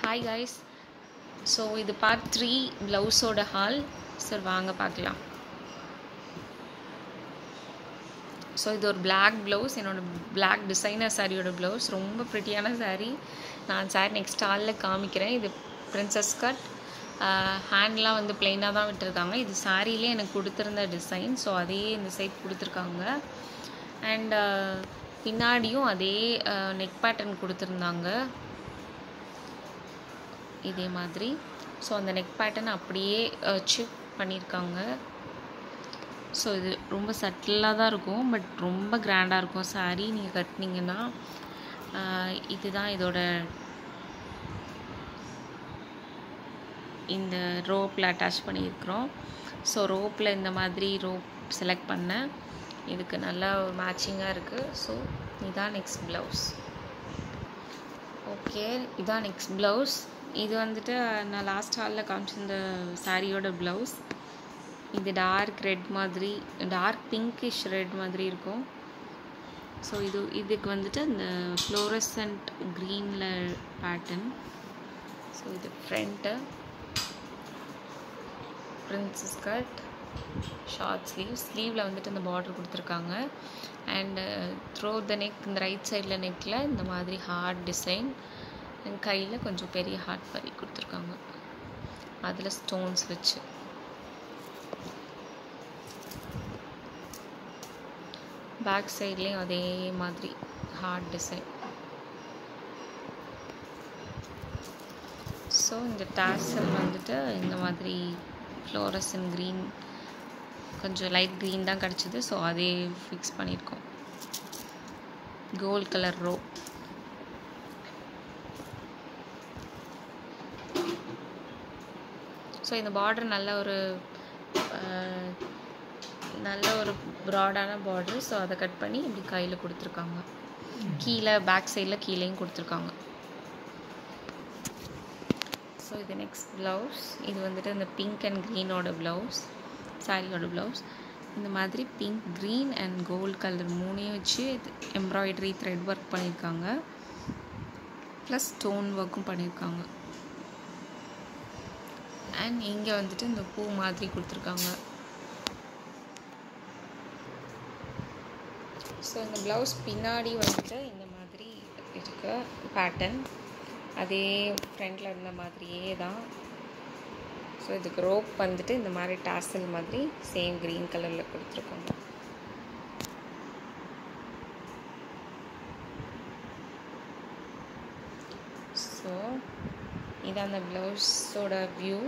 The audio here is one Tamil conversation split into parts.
Hi guys, so இது part 3 blouse-ஓட haul. சரி வாங்க பார்க்கலாம். ஸோ இது ஒரு black blouse, என்னோட black designer சாரியோட blouse. ரொம்ப ப்ரிட்டியான சாரீ. நான் சாரி நெக்ஸ்ட் ஹாலில் காமிக்கிறேன். இது princess cut, ஹேண்ட்லாம் வந்து பிளெயினாக தான் விட்டுருக்காங்க. இது சாரியிலே எனக்கு கொடுத்துருந்த டிசைன், ஸோ அதே இந்த சைட் கொடுத்துருக்காங்க. அண்ட் பின்னாடியும் அதே நெக் பேட்டர்ன் கொடுத்துருந்தாங்க இதே மாதிரி. ஸோ அந்த நெக் பேட்டர்ன் அப்படியே வச்சு பண்ணியிருக்காங்க. ஸோ இது ரொம்ப சட்டிலாக தான் இருக்கும், பட் ரொம்ப கிராண்டாக இருக்கும் சாரீ நீங்கள் கட்டினீங்கன்னா. இதுதான் இதோட இந்த ரோப்பில் அட்டாச் பண்ணியிருக்கிறோம். ஸோ ரோப்பில் இந்த மாதிரி ரோப் செலக்ட் பண்ணேன். இதுக்கு நல்லா ஒரு மேட்சிங்காக இருக்குது. ஸோ இதுதான் நெக்ஸ்ட் ப்ளவுஸ். ஓகே, இதுதான் நெக்ஸ்ட் ப்ளவுஸ். இது வந்துட்டு நான் லாஸ்ட் ஹாலில் காமிச்சிருந்த சாரியோட ப்ளவுஸ். இது டார்க் ரெட் மாதிரி, டார்க் பிங்கிஷ் ரெட் மாதிரி இருக்கும். ஸோ இதுக்கு வந்துட்டு இந்த ஃப்ளோரசன்ட் க்ரீனில் பேட்டர்ன். ஸோ இது ஃப்ரண்ட்டு princess cut, ஷார்ட் ஸ்லீவில் வந்துட்டு இந்த பார்டர் கொடுத்துருக்காங்க. அண்டு த்ரோ த நெக், இந்த ரைட் சைடில் நெக்கில் இந்த மாதிரி ஹார்ட் டிசைன், கையில் கொஞ்சம் பெரிய ஹார்ட் மாதிரி கொடுத்துருக்காங்க, அதில் ஸ்டோன்ஸ் வச்சு. பேக் சைட்லேயும் அதே மாதிரி ஹார்ட் டிசைன். ஸோ இந்த டாசல் வந்துட்டு இந்த மாதிரி ஃப்ளோரசன் க்ரீன், கொஞ்சம் லைட் க்ரீன் தான் கிடச்சிது. ஸோ அதே ஃபிக்ஸ் பண்ணியிருக்கோம். Gold colour row. ஸோ இந்த பார்டர் நல்ல ஒரு ப்ராடான பார்டர். ஸோ அதை கட் பண்ணி இப்படி கையில் கொடுத்துருக்காங்க. கீழே பேக் சைடில் கீழேயும் கொடுத்துருக்காங்க. ஸோ இது நெக்ஸ்ட் ப்ளவுஸ். இது வந்துட்டு இந்த பிங்க் அண்ட் க்ரீனோட ப்ளவுஸ், சாரியோட ப்ளவுஸ். இந்த மாதிரி pink, green and gold colour மூணையும் வச்சு எம்ப்ராய்டரி த்ரெட் ஒர்க் பண்ணியிருக்காங்க, ப்ளஸ் ஸ்டோன் ஒர்க்கும் பண்ணியிருக்காங்க. அண்ட் இங்கே வந்துட்டு இந்த பூ மாதிரி கொடுத்துருக்காங்க. ஸோ இந்த ப்ளவுஸ் பின்னாடி வந்துட்டு இந்த மாதிரி இருக்க பேட்டர்ன் அதே ஃப்ரண்டில் இருந்த மாதிரியே தான். ஸோ இதுக்கு ரோப் வந்துட்டு இந்த மாதிரி டாசல் மாதிரி சேம் க்ரீன் கலரில் கொடுத்துருக்காங்க. ஸோ இது அந்த ப்ளவுஸோட வியூ.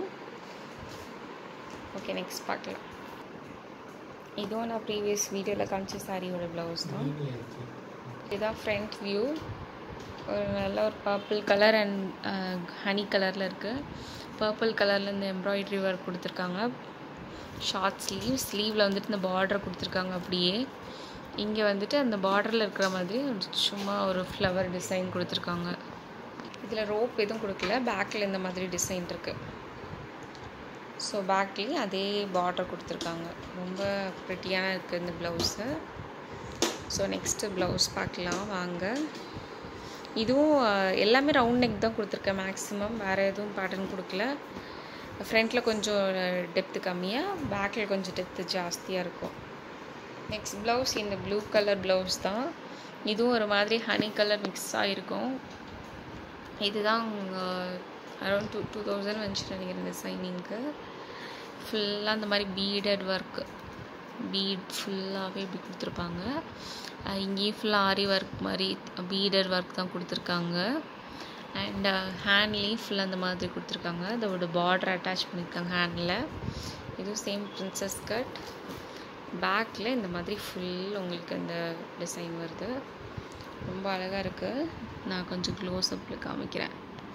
ஓகே, நெக்ஸ்ட் பார்க்கலாம். இதுவும் நான் ப்ரீவியஸ் வீடியோவில் காமிச்ச சாரியோட ப்ளவுஸ் தான். இதுதான் ஃப்ரண்ட் வியூ. ஒரு நல்ல ஒரு பர்பிள் கலர் அண்ட் ஹனி கலரில் இருக்குது. பர்பிள் கலரில் இந்த எம்ப்ராய்டரி ஒர்க் கொடுத்துருக்காங்க. ஷார்ட் ஸ்லீவில் வந்துட்டு இந்த பார்டர் கொடுத்துருக்காங்க. அப்படியே இங்கே வந்துட்டு அந்த பார்டரில் இருக்கிற மாதிரி சும்மா ஒரு ஃப்ளவர் டிசைன் கொடுத்துருக்காங்க. இதில் ரோப் எதுவும் கொடுக்கல, பேக்கில் இந்த மாதிரி டிசைன் இருக்குது. ஸோ பேக்லேயும் அதே பார்டர் கொடுத்துருக்காங்க. ரொம்ப ப்ரிட்டியான இருக்குது இந்த ப்ளவுஸு. ஸோ நெக்ஸ்ட்டு ப்ளவுஸ் பார்க்கலாம் வாங்க. இதுவும் எல்லாமே ரவுண்ட் நெக் தான் கொடுத்துருக்கேன் மேக்ஸிமம், வேறு எதுவும் பேட்டர்ன் கொடுக்கல. ஃப்ரண்ட்டில் கொஞ்சம் டெப்த்து கம்மியாக, பேக்கில் கொஞ்சம் டெப்த்து ஜாஸ்தியாக இருக்கும். நெக்ஸ்ட் ப்ளவுஸ் இந்த ப்ளூ கலர் ப்ளவுஸ் தான். இதுவும் ஒரு மாதிரி ஹனி கலர் மிக்ஸாக இருக்கும். இதுதான் அரௌண்ட் 2000 வந்துச்சு நினைக்கிறேன் டிசைனிங்க்கு. ஃபுல்லாக அந்த மாதிரி பீடட் ஒர்க்கு, பீட் ஃபுல்லாகவே இப்படி கொடுத்துருப்பாங்க. இங்கேயும் ஃபுல்லாக ஆரி ஒர்க் மாதிரி பீடர் ஒர்க் தான் கொடுத்துருக்காங்க. அண்ட் ஹேண்ட்லேயும் ஃபுல்லாக அந்த மாதிரி கொடுத்துருக்காங்க. அதோட பார்டர் அட்டாச் பண்ணியிருக்காங்க ஹேண்டில். இதுவும் சேம் பிரின்சஸ் கட். பேக்கில் இந்த மாதிரி ஃபுல் உங்களுக்கு இந்த டிசைன் வருது. ரொம்ப அழகாக இருக்குது. நான் கொஞ்சம் க்ளோஸ்அப்பில் காமிக்கிறேன்.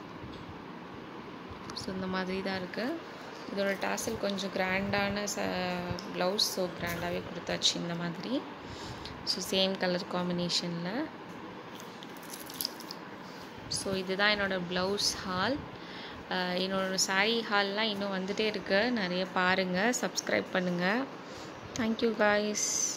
ஸோ இந்த மாதிரி தான் இருக்குது. இதோட டாசல் கொஞ்சம் கிராண்டான ப்ளவுஸ். ஸோ கிராண்டாகவே கொடுத்தாச்சு இந்த மாதிரி. ஸோ சேம் கலர் காம்பினேஷனில். ஸோ இதுதான் என்னோடய ப்ளவுஸ் ஹால். என்னோடய சாரீ ஹால்லாம் இன்னும் வந்துகிட்டே இருக்குது. நிறைய பாருங்கள், சப்ஸ்கிரைப் பண்ணுங்கள். Thank you guys.